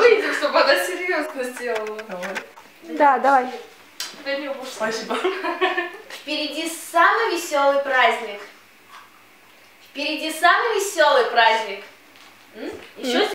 выйдем, чтобы она серьезно сделала. Давай. Да, давай. Спасибо. Впереди самый веселый праздник. Впереди самый веселый праздник. Еще